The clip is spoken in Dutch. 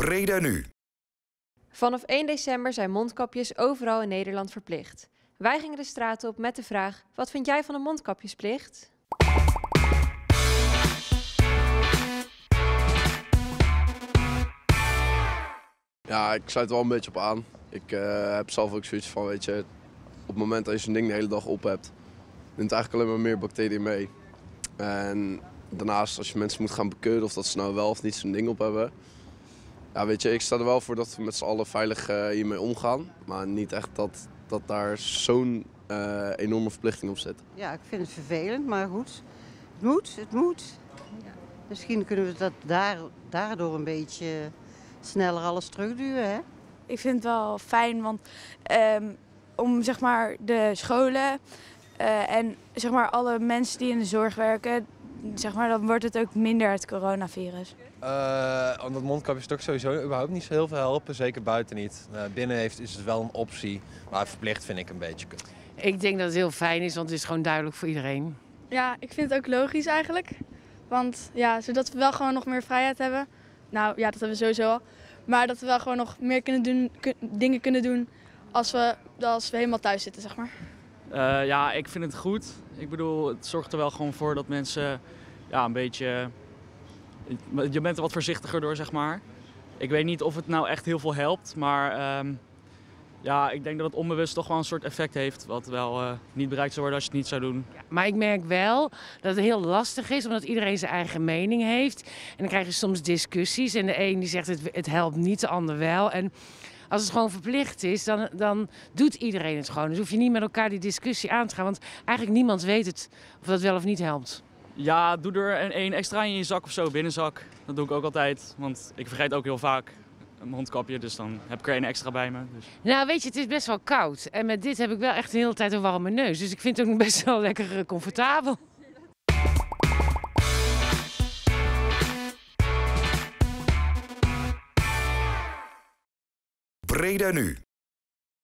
Breda nu. Vanaf 1 december zijn mondkapjes overal in Nederland verplicht. Wij gingen de straat op met de vraag: wat vind jij van een mondkapjesplicht? Ja, ik sluit er wel een beetje op aan. Ik heb zelf ook zoiets van, weet je, op het moment dat je zo'n ding de hele dag op hebt, neemt eigenlijk alleen maar meer bacteriën mee. En daarnaast, als je mensen moet gaan bekeuren of dat ze nou wel of niet zo'n ding op hebben. Ja, weet je, ik sta er wel voor dat we met z'n allen veilig hiermee omgaan. Maar niet echt dat daar zo'n enorme verplichting op zit. Ja, ik vind het vervelend, maar goed. Het moet. Ja. Misschien kunnen we dat daardoor een beetje sneller alles terugduwen, hè? Ik vind het wel fijn, want om zeg maar de scholen en zeg maar alle mensen die in de zorg werken, zeg maar, dan wordt het ook minder het coronavirus. Omdat mondkapjes toch sowieso überhaupt niet zo heel veel helpen, zeker buiten niet. Binnen is het wel een optie, maar verplicht vind ik een beetje kut. Ik denk dat het heel fijn is, want het is gewoon duidelijk voor iedereen. Ja, ik vind het ook logisch eigenlijk. Want ja, zodat we wel gewoon nog meer vrijheid hebben. Nou ja, dat hebben we sowieso al. Maar dat we wel gewoon nog meer dingen kunnen doen als we helemaal thuis zitten, zeg maar. Ja, ik vind het goed. Ik bedoel, het zorgt er wel gewoon voor dat mensen een beetje... Je bent er wat voorzichtiger door, zeg maar. Ik weet niet of het nou echt heel veel helpt, maar ik denk dat het onbewust toch wel een soort effect heeft wat wel niet bereikt zou worden als je het niet zou doen. Ja, maar ik merk wel dat het heel lastig is, omdat iedereen zijn eigen mening heeft. En dan krijg je soms discussies en de een die zegt het helpt niet, de ander wel. En als het gewoon verplicht is, dan doet iedereen het gewoon. Dus hoef je niet met elkaar die discussie aan te gaan, want eigenlijk niemand weet het of dat wel of niet helpt. Ja, doe er een extra in je zak of zo, binnenzak. Dat doe ik ook altijd, want ik vergeet ook heel vaak een mondkapje, dus dan heb ik er een extra bij me. Dus. Nou, weet je, het is best wel koud. En met dit heb ik wel echt de hele tijd een warme neus. Dus ik vind het ook best wel lekker comfortabel. Breda nu.